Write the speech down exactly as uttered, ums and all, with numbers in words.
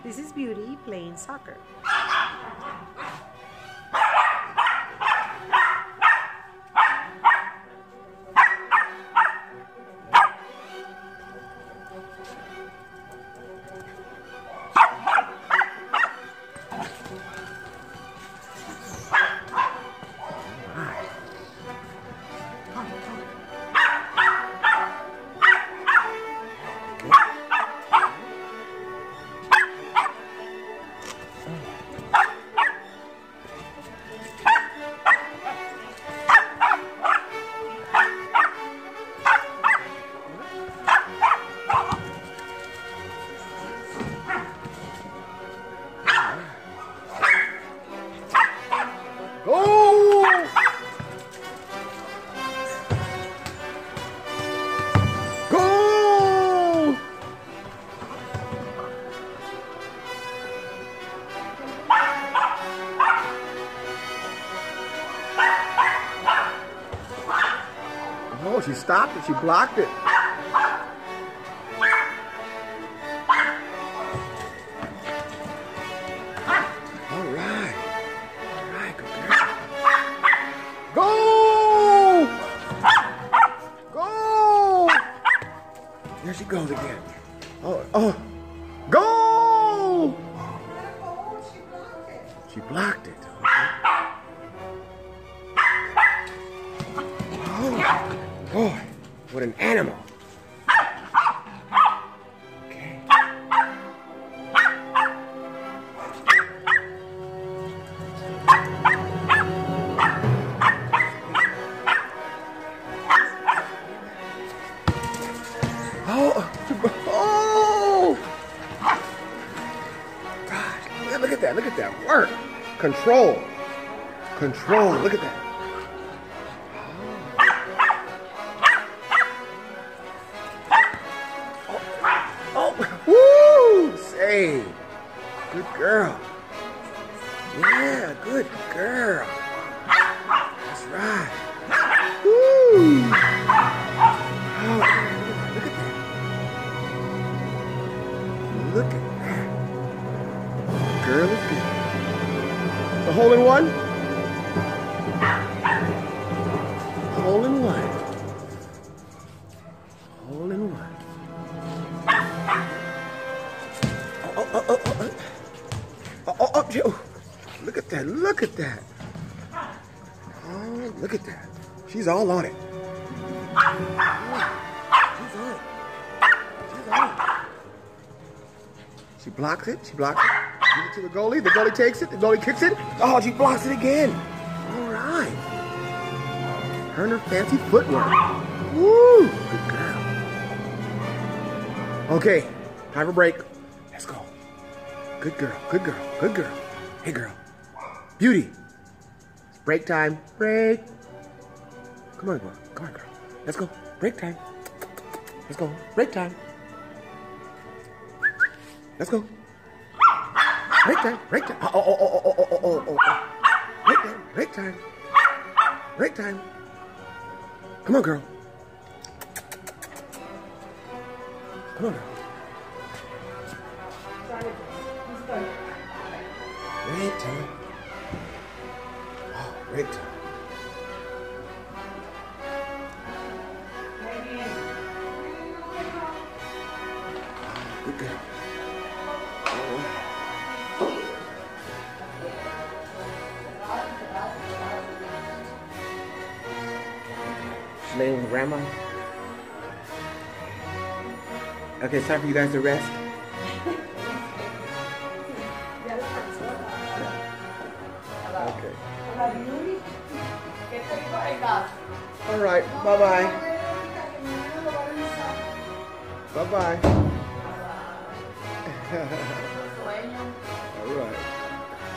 This is Beauty playing soccer. Oh, she stopped it. She blocked it. All right. All right, good girl. Go! Go! There she goes again. Oh, oh. Go! She blocked it. Boy, what an animal. Okay. Oh, oh! God, look at that, look at that work. Control. Control, look at that. Woo! Say, good girl. Yeah, good girl. That's right. Woo! Oh, look at that. Look at that. Girl is good. The hole in one? Hole in one. Hole in one. Oh, oh, oh, oh, oh, oh, oh, Joe. Look at that, look at that. Oh, look at that. She's all on it. She's on it. She's on it. She blocks it, she blocks it. Give it to the goalie, the goalie takes it, the goalie kicks it. Oh, she blocks it again. All right. Her and her fancy footwork. Woo, good girl. Okay, time for break. Let's go. Good girl, good girl, good girl. Hey, girl. Beauty. It's break time. Break. Come on, girl. Come on, girl. Let's go. Break time. Let's go. Break time. Let's go. Break time. Break time. Oh, oh, oh, oh, oh, oh, oh, oh, oh. Break time. Break time. Break time. Come on, girl. Come on, girl. Break time. Oh, break time. Good girl. Oh. She's laying with grandma. Okay, it's time for you guys to rest. Okay. All right. Bye-bye. Bye-bye. All right.